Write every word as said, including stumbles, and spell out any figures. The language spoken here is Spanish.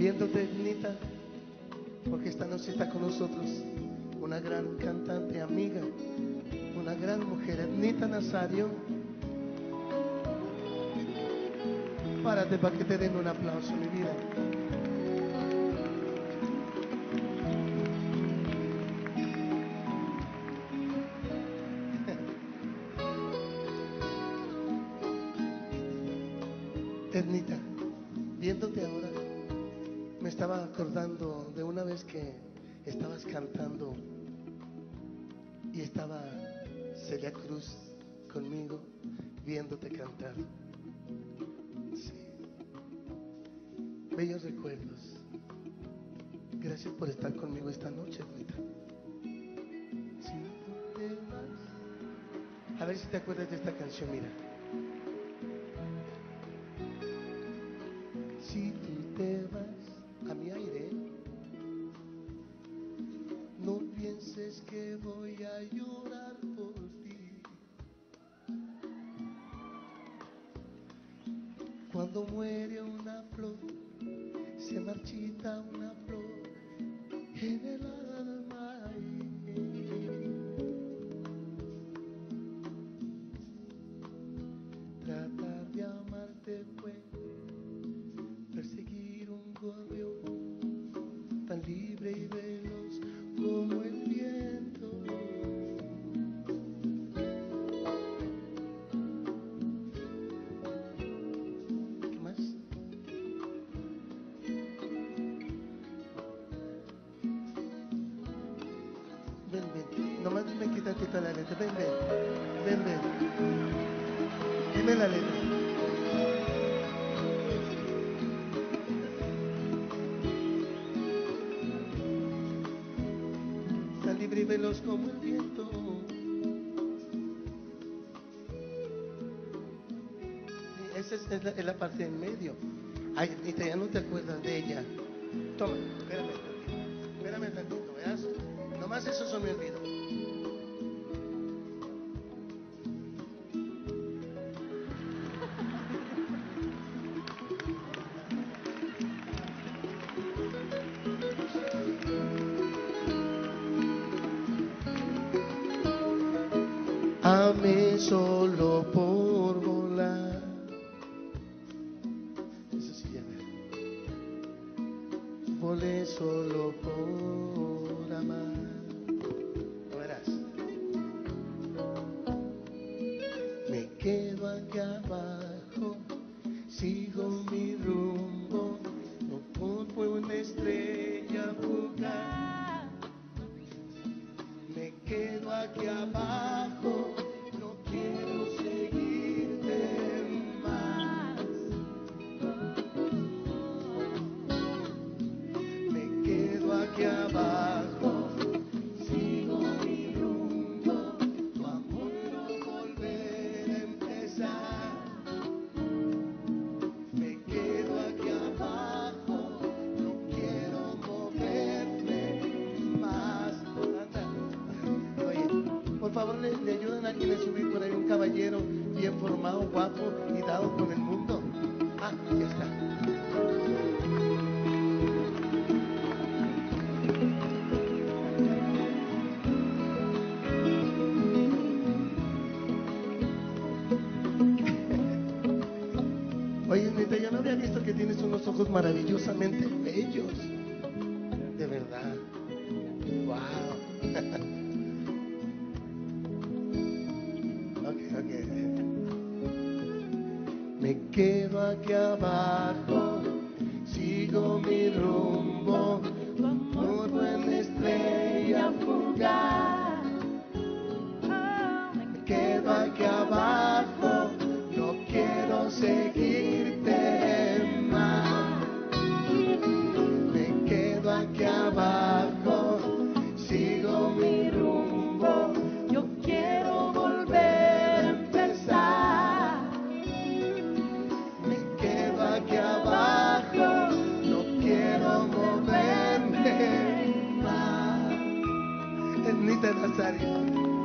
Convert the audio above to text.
viéndote, Ednita, porque esta noche está con nosotros una gran cantante, amiga, una gran mujer, Ednita Nazario. Párate para que te den un aplauso, mi vida. Ednita, viéndote ahora, me estaba acordando de una vez que estabas cantando y estaba Celia Cruz conmigo viéndote cantar. Sí. Bellos recuerdos. Gracias por estar conmigo esta noche, Ednita. Si tú te vas. A ver si te acuerdas de esta canción, mira. Si tú te vas a mi aire, no pienses que voy a llorar por ti. Cuando muere una flor, se marchita una flor en el alma. Tratar de amarte fue perseguir un gorrión tan libre y veloz como el viento. ¿Qué más? Ven, ven, nomás me quita toda la letra. Ven, ven, ven, ven. Dime la letra. Libre y veloz como el viento. Esa es, es, la, es la parte en medio. Ay, Ednita, ya no te acuerdas de ella. Toma, espérame tantito. Espérame tantito, ¿veas? Nomás eso se me olvidó. Amé solo por volar. Eso sí, ya ves. Volé solo por amar. ¿Lo verás? Me quedo aquí abajo, sigo mi rumbo, no como una estrella fugaz. Me quedo aquí abajo, no quiero seguirte más. Me quedo aquí abajo, sigo mi rumbo, tu amor no volver a empezar. Me quedo aquí abajo, no quiero moverme más. Por favor, ¿le, le ayudan a alguien a subir por ahí? Un caballero bien formado, guapo y dado con el mundo. Ah, ya está. Oye, neta, yo no había visto que tienes unos ojos maravillosamente bellos. De verdad. Wow. Me quedo aquí abajo, sigo mi rumbo, como buena estrella fugaz. Me quedo aquí abajo, no quiero seguirte más. Me quedo aquí abajo, sigo mi rumbo, yo quiero volver a empezar. Me quedo aquí abajo, no quiero moverme más. Ednita Nazario.